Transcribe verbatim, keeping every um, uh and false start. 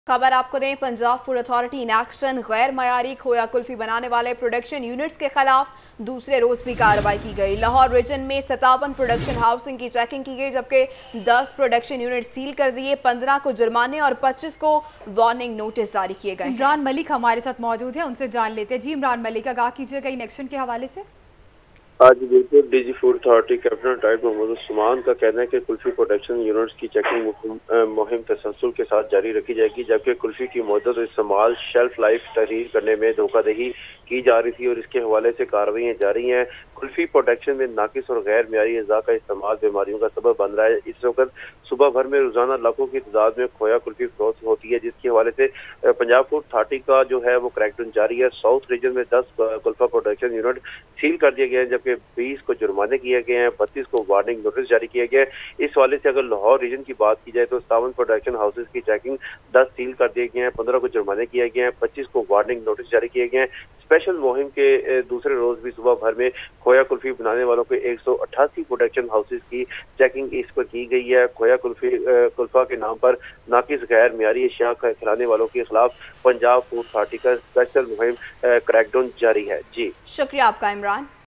खबर आपको दें, Punjab Food Authority in action. गैर मयारी खोया कुल्फी बनाने वाले प्रोडक्शन यूनिट्स के खिलाफ दूसरे रोज भी कार्रवाई की गई। लाहौर रीजन में सतावन प्रोडक्शन हाउसिंग की चेकिंग की गई, जबकि दस प्रोडक्शन यूनिट सील कर दिए, पंद्रह को जुर्माने और पच्चीस को वार्निंग नोटिस जारी किए गए। इमरान मलिक हमारे साथ मौजूद है, उनसे जान लेते हैं। जी इमरान मलिक, आगाह कीजिएगा इन एक्शन के हवाले से। आज बिल्कुल डीजी फूड अथॉरिटी कैप्टन टाइप मोहम्मद उस्मान का कहना है कि कुल्फी प्रोडक्शन यूनिट्स की चेकिंग मुहिम तसलसल के साथ जारी रखी जाएगी, जबकि कुल्फी की मुद्दत और इस्तेमाल शेल्फ लाइफ तहरीर करने में धोखाधड़ी की जा रही थी और इसके हवाले से कार्रवाई जारी हैं। कुल्फी प्रोडक्शन में नाकिस और गैर म्यारी अज़ा का इस्तेमाल बीमारियों का सबब बन रहा है। इस वक्त सुबह भर में रोजाना लाखों की तादाद में खोया कुल्फी फरोख्त होती है, जिसके हवाले से पंजाब फूड अथॉरिटी का जो है वो क्रैकडाउन जारी है। साउथ रीजन में दस कुल्फा प्रोडक्शन यूनिट सील कर दिए गए हैं, जबकि बीस को जुर्माने किए गए हैं, बत्तीस को वार्निंग नोटिस जारी किया गया है। इस हवाले से अगर लाहौर रीजन की बात की जाए तो सतावन प्रोडक्शन हाउसेज की चेकिंग दस सील कर दिए गए हैं, पंद्रह को जुर्माने किए गए हैं, पच्चीस को वार्निंग नोटिस जारी किए गए हैं। स्पेशल मुहिम के दूसरे रोज भी सुबह भर में खोया कुल्फी बनाने वालों के एक सौ अट्ठासी प्रोडक्शन हाउसेज की चेकिंग इस पर की गई है। खोया कुल्फी कुल्फा के नाम पर नाकिस गैर म्यारी अशिया खिलाने वालों के खिलाफ पंजाब फूड अथॉरिटी का स्पेशल मुहिम क्रैकडाउन जारी है। जी शुक्रिया आपका इमरान।